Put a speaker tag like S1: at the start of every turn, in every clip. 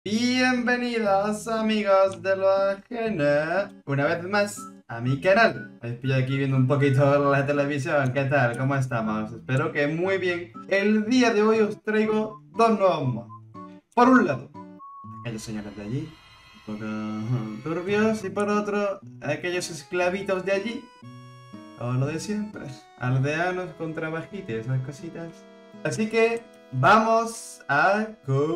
S1: Bienvenidos amigos de lo ajeno una vez más a mi canal. Estoy aquí viendo un poquito la televisión. ¿Qué tal? ¿Cómo estamos? Espero que muy bien. El día de hoy os traigo dos nuevos mods. Por un lado, aquellos señores de allí, un poco turbios, y por otro, aquellos esclavitos de allí, o lo de siempre, aldeanos contra bajites, esas cositas. Así que vamos a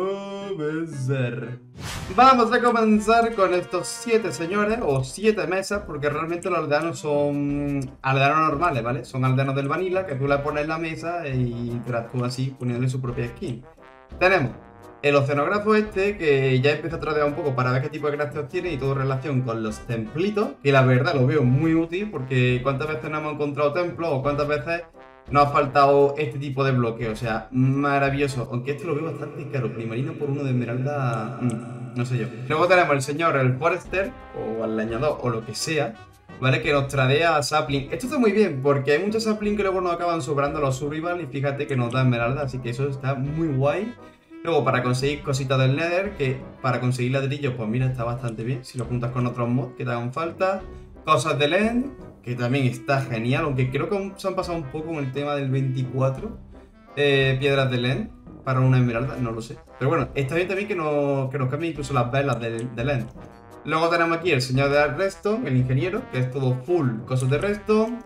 S1: comenzar. Vamos a comenzar con estos 7 señores o 7 mesas, porque realmente los aldeanos son aldeanos normales, ¿vale? Son aldeanos del vanilla que tú le pones en la mesa y interactúa así poniéndole su propia skin. Tenemos el oceanógrafo este, que ya empezó a tradear un poco para ver qué tipo de crafteos tiene y todo en relación con los templitos, que la verdad lo veo muy útil porque cuántas veces no hemos encontrado templos o cuántas veces nos ha faltado este tipo de bloqueo. O sea, maravilloso, aunque este lo veo bastante caro, primarino por uno de esmeralda, no sé yo. Luego tenemos el señor, el forester, o al leñador, o lo que sea, ¿vale? Que nos tradea sapling. Esto está muy bien, porque hay muchos sapling que luego nos acaban sobrando los survival y fíjate que nos da esmeralda, así que eso está muy guay. Luego, para conseguir cositas del Nether, que para conseguir ladrillos, pues mira, está bastante bien. Si lo juntas con otros mods que te hagan falta. Cosas del End, que también está genial, aunque creo que se han pasado un poco con el tema del 24. Piedras del End, para una esmeralda, no lo sé. Pero bueno, está bien también que nos cambien incluso las velas del End. Luego tenemos aquí el señor de Redstone, el ingeniero, que es todo full cosas de Redstone.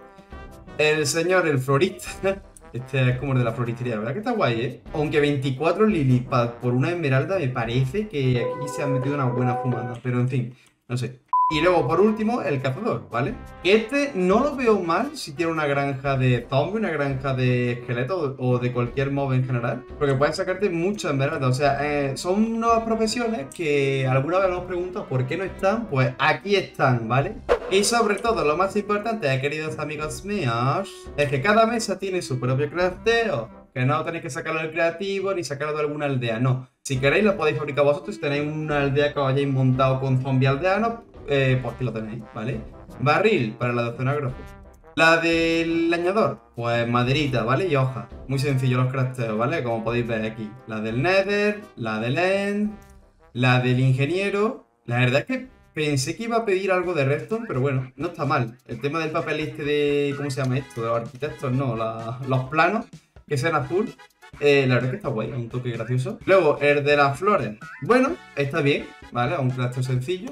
S1: El señor, el florista. Este es como el de la floristería, ¿verdad? Que está guay, ¿eh? Aunque 24 lilipad por una esmeralda me parece que aquí se han metido una buena fumada. Pero en fin, no sé. Y luego, por último, el cazador, ¿vale? Este no lo veo mal si tiene una granja de zombie, una granja de esqueletos o de cualquier mob en general. Porque puedes sacarte muchas esmeraldas. O sea, son nuevas profesiones que alguna vez nos hemos preguntado por qué no están. Pues aquí están, ¿vale? Y sobre todo, lo más importante, queridos amigos míos, es que cada mesa tiene su propio crafteo. Que no tenéis que sacarlo del creativo ni sacarlo de alguna aldea, no. Si queréis lo podéis fabricar vosotros. Si tenéis una aldea que os hayáis montado con zombie aldeanos, pues aquí lo tenéis, ¿vale? Barril para la de oceanógrafo. La del leñador, pues maderita, ¿vale? Y hoja. Muy sencillo los crafteos, ¿vale? Como podéis ver aquí. La del Nether, la del End, la del ingeniero. La verdad es que pensé que iba a pedir algo de redstone, pero bueno, no está mal. El tema del papel este de... ¿Cómo se llama esto? De los arquitectos, no. Los planos, que sean azul. La verdad es que está guay, un toque gracioso. Luego, el de las flores. Bueno, está bien, ¿vale? Un crafteo sencillo.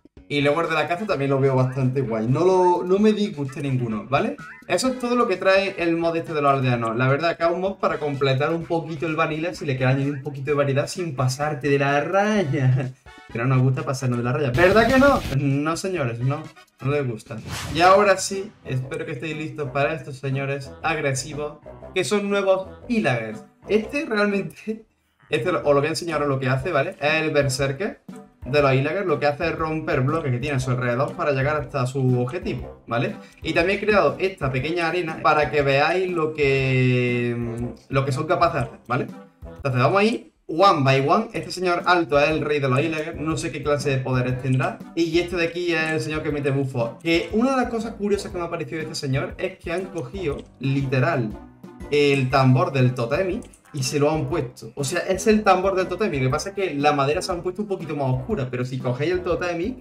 S1: Y luego el de la caza también lo veo bastante guay. No me disguste ninguno, ¿vale? Eso es todo lo que trae el mod este de los aldeanos. La verdad, acá un mod para completar un poquito el vanilla, si le queda añadir un poquito de variedad sin pasarte de la raya. Pero no nos gusta pasarnos de la raya. ¿Verdad que no? No, señores, no les gusta. Y ahora sí, espero que estéis listos para estos señores agresivos, que son nuevos villagers. Este realmente, os lo voy a enseñar lo que hace, ¿vale? Es el berserker de los villagers. Lo que hace es romper bloques que tiene a su alrededor para llegar hasta su objetivo, ¿vale? Y también he creado esta pequeña arena para que veáis lo que son capaces de hacer, ¿vale? Entonces vamos ahí, one by one. Este señor alto es el rey de los villagers, no sé qué clase de poderes tendrá. Y este de aquí es el señor que mete bufos. Que una de las cosas curiosas que me ha parecido de este señor es que han cogido, literal, el tambor del totemi y se lo han puesto. O sea, es el tambor del totemi. Lo que pasa es que la madera se han puesto un poquito más oscura. Pero si cogéis el totemi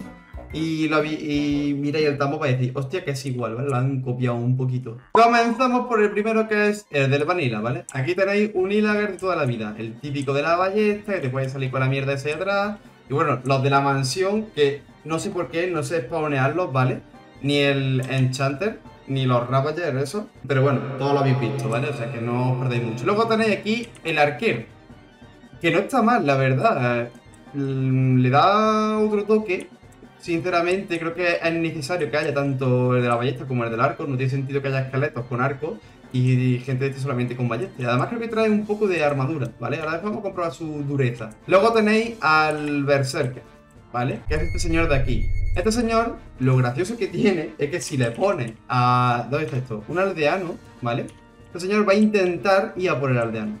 S1: y miráis el tambor, vais a decir, hostia, que es igual, ¿vale? Lo han copiado un poquito. Comenzamos por el primero, que es el del vanilla, ¿vale? Aquí tenéis un villager de toda la vida. El típico de la ballesta, que te puede salir con la mierda ese atrás. Y bueno, los de la mansión, que no sé por qué, no sé spawnearlos, ¿vale? Ni el enchanter, ni los Ravagers, eso. Pero bueno, todo lo habéis visto, ¿vale? O sea que no os perdéis mucho. Luego tenéis aquí el arquero, que no está mal, la verdad. Le da otro toque. Sinceramente, creo que es necesario que haya tanto el de la ballesta como el del arco. No tiene sentido que haya esqueletos con arco y gente de este solamente con ballesta. Y además creo que trae un poco de armadura, ¿vale? Ahora vamos a comprobar su dureza. Luego tenéis al berserker, ¿vale? Que es este señor de aquí. Este señor, lo gracioso que tiene es que si le pone a... ¿Dónde está esto? Un aldeano, ¿vale? Este señor va a intentar ir a por el aldeano.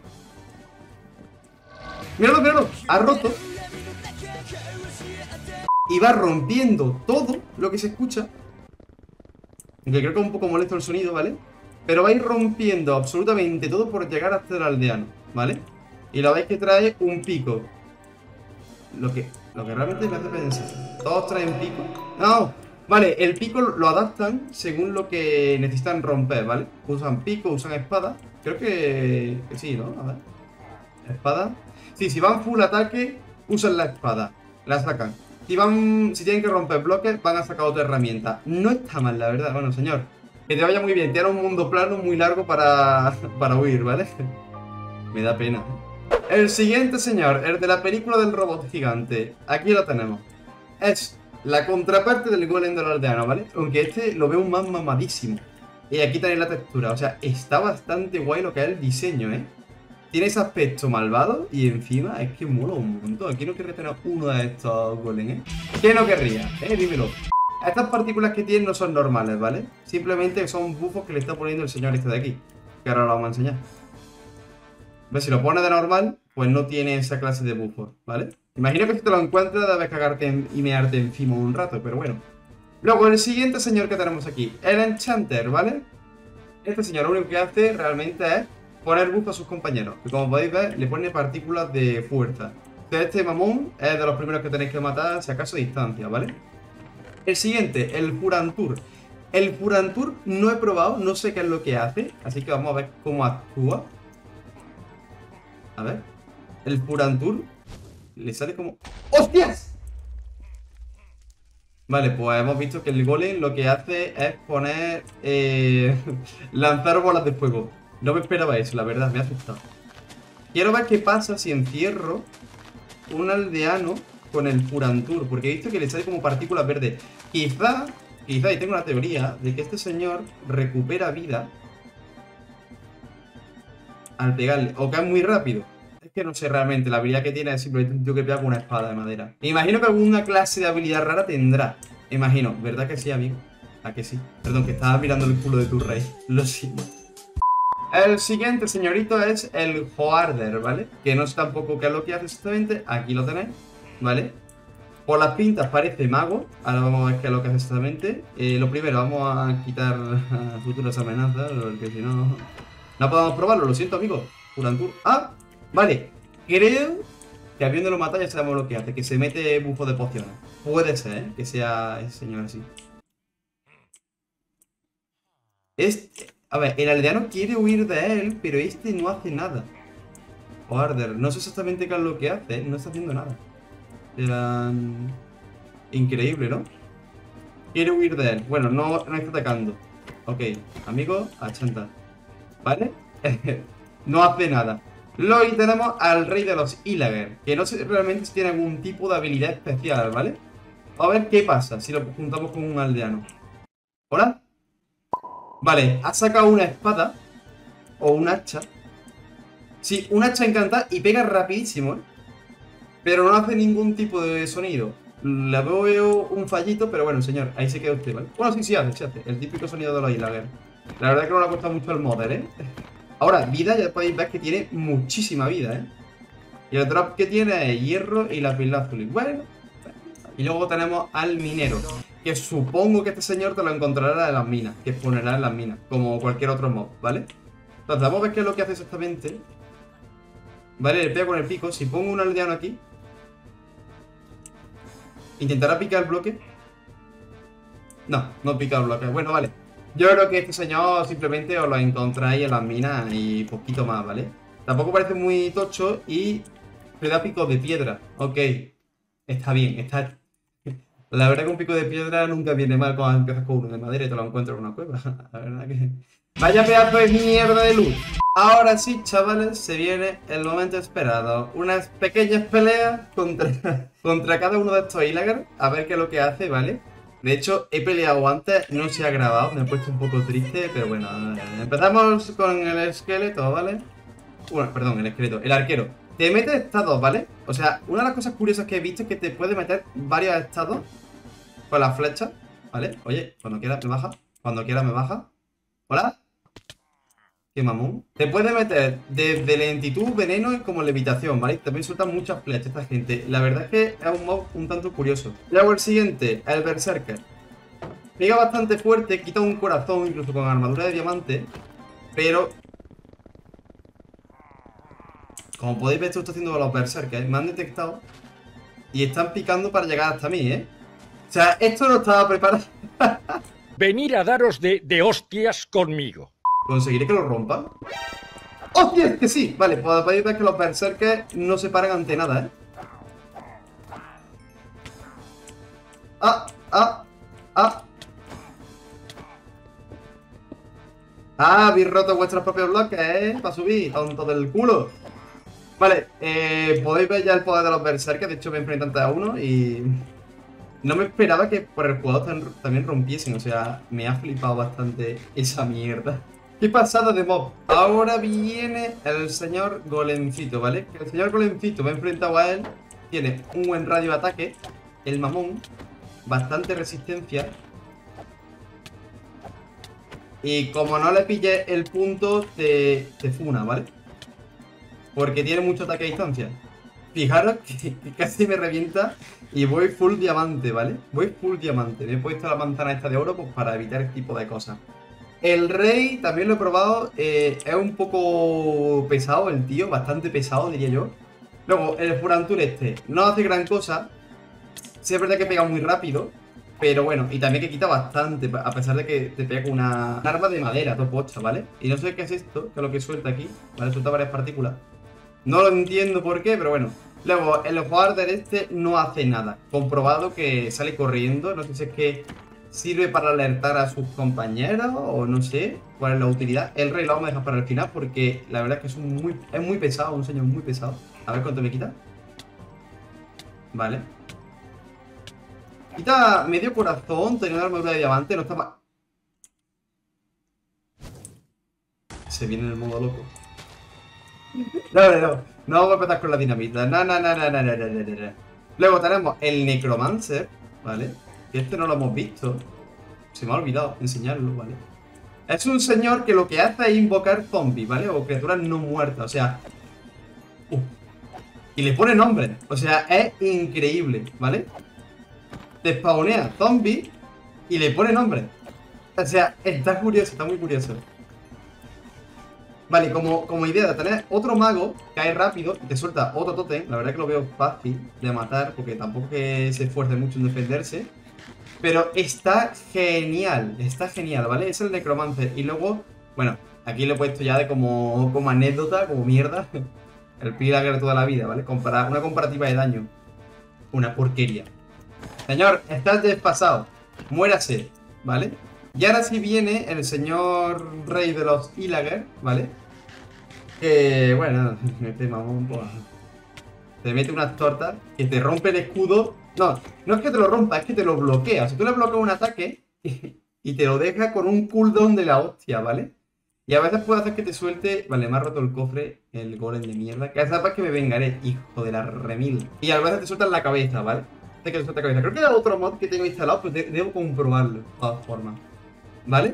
S1: ¡Míralo, míralo! Ha roto. Y va rompiendo todo lo que se escucha. Aunque creo que es un poco molesto el sonido, ¿vale? Pero va a ir rompiendo absolutamente todo por llegar hasta el aldeano, ¿vale? Y lo veis que trae un pico. Lo que realmente me hace pensar. ¿Todos traen pico? No. Vale, el pico lo adaptan según lo que necesitan romper, ¿vale? Usan pico, usan espada. Creo que sí, ¿no? A ver. Espada. Sí, si van full ataque, usan la espada. La sacan. Si tienen que romper bloques, van a sacar otra herramienta. No está mal, la verdad. Bueno, señor, que te vaya muy bien. Tiene un mundo plano muy largo para huir, ¿vale? Me da pena. El siguiente señor, el de la película del robot gigante. Aquí lo tenemos. Es la contraparte del golem del aldeano, ¿vale? Aunque este lo veo más mamadísimo. Y aquí tenéis la textura. O sea, está bastante guay lo que es el diseño, ¿eh? Tiene ese aspecto malvado y encima es que mola un montón. Aquí no querría tener uno de estos golems, ¿eh? ¿Qué no querría? Dímelo. Estas partículas que tienen no son normales, ¿vale? Simplemente son bufos que le está poniendo el señor este de aquí. Que ahora lo vamos a enseñar. ¿Ves? Si lo pone de normal, pues no tiene esa clase de bufos, ¿vale? Imagino que si te lo encuentras debes cagarte y mearte encima un rato, pero bueno. Luego, el siguiente señor que tenemos aquí, el Enchanter, ¿vale? Este señor lo único que hace realmente es poner buff a sus compañeros. Que como podéis ver, le pone partículas de fuerza. Este mamón es de los primeros que tenéis que matar, si acaso a distancia, ¿vale? El siguiente, el Furantur. El Furantur no he probado, no sé qué es lo que hace, así que vamos a ver cómo actúa. A ver. El Furantur le sale como... ¡Hostias! Vale, pues hemos visto que el golem lo que hace es poner... lanzar bolas de fuego. No me esperaba eso, la verdad, me ha asustado. Quiero ver qué pasa si encierro un aldeano con el Furantur, porque he visto que le sale como partículas verdes. Quizá, y tengo una teoría de que este señor recupera vida al pegarle, o cae muy rápido. Es que no sé realmente, la habilidad que tiene es simplemente un tío que pega con una espada de madera. Me imagino que alguna clase de habilidad rara tendrá. Me imagino, ¿verdad que sí, amigo? ¿A que sí? Perdón, que estaba mirando el culo de tu rey. Lo siento. El siguiente señorito es el Hoarder, ¿vale? Que no sé tampoco qué es lo que hace exactamente. Aquí lo tenéis, ¿vale? Por las pintas parece mago. Ahora vamos a ver qué es lo que hace exactamente. Lo primero, vamos a quitar futuras amenazas, porque si no... No podemos probarlo, lo siento, amigo. Furantur. ¡Ah! Vale. Creo que habiéndolo matado ya sabemos lo que hace. Que se mete bufo de pociones. Puede ser, ¿eh? Que sea ese señor así. A ver, el aldeano quiere huir de él, pero este no hace nada. Hoarder, no sé exactamente qué es lo que hace, no está haciendo nada. Increíble, ¿no? Quiere huir de él. Bueno, no está atacando. Ok, amigo, achanta. ¿Vale? No hace nada. Luego tenemos al rey de los Illager, que no sé realmente si tiene algún tipo de habilidad especial, ¿vale? A ver qué pasa si lo juntamos con un aldeano. ¿Hola? Vale, ha sacado una espada o un hacha. Sí, un hacha encantada y pega rapidísimo, ¿eh? Pero no hace ningún tipo de sonido. Le veo un fallito, pero bueno, señor, ahí se queda usted, ¿vale? Bueno, sí hace. El típico sonido de los Illager. La verdad es que no le ha costado mucho el modder, ¿eh? Ahora, vida, ya podéis ver que tiene muchísima vida, ¿eh? Y el drop que tiene es hierro y lapislázuli. Bueno. Y luego tenemos al minero, que supongo que este señor te lo encontrará en las minas, que exponerá en las minas, como cualquier otro mob, ¿vale? Entonces, vamos a ver qué es lo que hace exactamente. Vale, le pega con el pico. Si pongo un aldeano aquí, ¿intentará picar el bloque? No, no pica el bloque. Bueno, vale. Yo creo que este señor simplemente os lo encontráis en las minas y poquito más, ¿vale? Tampoco parece muy tocho y le da picos de piedra. Ok, está bien, está... La verdad que un pico de piedra nunca viene mal cuando empiezas con uno de madera y te lo encuentras en una cueva. La verdad que... ¡Vaya pedazo de mierda de luz! Ahora sí, chavales, se viene el momento esperado. Unas pequeñas peleas contra cada uno de estos Illager. A ver qué es lo que hace, ¿vale? De hecho, he peleado antes, no se ha grabado, me he puesto un poco triste, pero bueno. Empezamos con el esqueleto, ¿vale? Bueno, perdón, el esqueleto, el arquero. Te mete estados, ¿vale? O sea, una de las cosas curiosas que he visto es que te puede meter varios estados con las flechas, ¿vale? Oye, cuando quieras me baja. Cuando quieras me baja. ¿Hola? Qué mamón. Te puede meter desde lentitud, veneno y como levitación, ¿vale? También sueltan muchas flechas esta gente. La verdad es que es un mob un tanto curioso. Luego el siguiente, el Berserker. Pega bastante fuerte, quita un corazón, incluso con armadura de diamante. Pero... como podéis ver, esto está haciendo los Berserkers. Me han detectado. Y están picando para llegar hasta mí, ¿eh? O sea, esto no estaba preparado.
S2: Venir a daros de hostias conmigo.
S1: ¿Conseguiré que lo rompan? ¡Hostia! Es que sí. Vale, pues podéis ver que los berserkers no se paran ante nada, ¿eh? ¡Ah! ¡Ah! ¡Ah! ¡Ah! Habéis roto vuestros propios bloques, ¿eh? Para subir, tonto del culo. Vale, podéis ver ya el poder de los berserkers. De hecho, me enfrenté ante a uno y... No me esperaba que por el jugador también rompiesen. O sea, me ha flipado bastante esa mierda. ¿Qué pasada de mob? Ahora viene el señor Golemcito, ¿vale? Que el señor Golemcito me he enfrentado a él. Tiene un buen radio de ataque. El mamón. Bastante resistencia. Y como no le pille el punto, te funa, ¿vale? Porque tiene mucho ataque a distancia. Fijaros que casi me revienta. Y voy full diamante, ¿vale? Voy full diamante. Me he puesto la manzana esta de oro pues para evitar este tipo de cosas. El rey también lo he probado. Es un poco pesado el tío. Bastante pesado, diría yo. Luego, el Furantur este no hace gran cosa. Sí es verdad que pega muy rápido. Pero bueno, y también que quita bastante. A pesar de que te pega con una arma de madera, topocha, ¿vale? Y no sé qué es esto, que es lo que suelta aquí. ¿Vale? Suelta varias partículas. No lo entiendo por qué, pero bueno. Luego, el Warder este no hace nada. Comprobado que sale corriendo. No sé si es que sirve para alertar a sus compañeros o no sé cuál es la utilidad. El rey lo vamos a dejar para el final porque la verdad es que es muy pesado, un señor muy pesado. A ver cuánto me quita. Vale. Quita medio corazón, teniendo armadura de diamante, no está mal. Se viene en el modo loco. No. No vamos a empezar con la dinamita. No. Luego tenemos el Necromancer, ¿vale? Que este no lo hemos visto. Se me ha olvidado enseñarlo, ¿vale? Es un señor que lo que hace es invocar zombies, ¿vale? O criaturas no muertas, o sea... Y le pone nombre. O sea, es increíble, ¿vale? Te spawnea zombies y le pone nombre. O sea, está curioso, está muy curioso. Vale, como idea de tener otro mago, cae rápido y te suelta otro tótem. La verdad que lo veo fácil de matar porque tampoco que se esfuerce mucho en defenderse. Pero está genial, ¿vale? Es el Necromancer. Y luego, bueno, aquí lo he puesto ya de como anécdota, como mierda. El Pillager de toda la vida, ¿vale? Una comparativa de daño. Una porquería. Señor, estás desfasado. Muérase, ¿vale? Y ahora sí viene el señor rey de los Pillager, ¿vale? Que, bueno, este mamón, pues, te mete unas tortas que te rompe el escudo. No es que te lo rompa, es que te lo bloquea. O sea, tú le bloqueas un ataque y te lo deja con un cooldown de la hostia, ¿vale? Y a veces puede hacer que te suelte... Vale, me ha roto el cofre, el golem de mierda. Que sepas que me vengaré, hijo de la remil. Y a veces te sueltan la cabeza, ¿vale? Te suelta la cabeza. Creo que era otro mod que tengo instalado, pero debo comprobarlo, de todas formas. ¿Vale?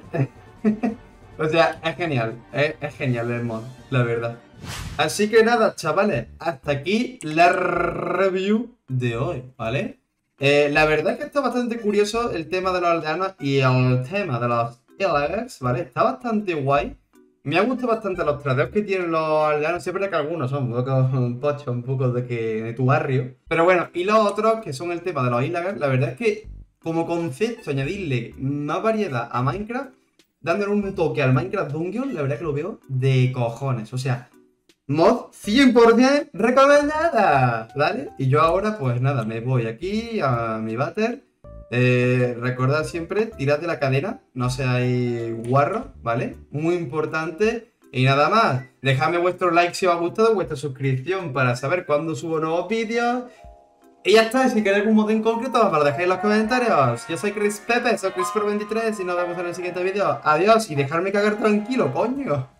S1: O sea, es genial. Es genial el mod, la verdad. Así que nada, chavales, hasta aquí la review de hoy, ¿vale? La verdad es que está bastante curioso el tema de los aldeanos y el tema de los Pillagers, ¿vale? Está bastante guay. Me ha gustado bastante los tradeos que tienen los aldeanos. Siempre que algunos son un poco pochos, un poco de tu barrio. Pero bueno, y los otros, que son el tema de los Pillagers, la verdad es que como concepto, añadirle más variedad a Minecraft, dándole un toque al Minecraft Dungeon, la verdad que lo veo de cojones. O sea, mod 100% recomendada, ¿vale? Y yo ahora, pues nada, me voy aquí a mi váter. Recordad siempre, tirad de la cadena, no seáis guarros, ¿vale? Muy importante. Y nada más, dejadme vuestro like si os ha gustado, vuestra suscripción para saber cuándo subo nuevos vídeos. Y ya está, si queréis algún mod en concreto, me lo dejáis en los comentarios. Yo soy Chris Pepe, soy ChrisPro23 y nos vemos en el siguiente vídeo. Adiós y dejarme cagar tranquilo, coño.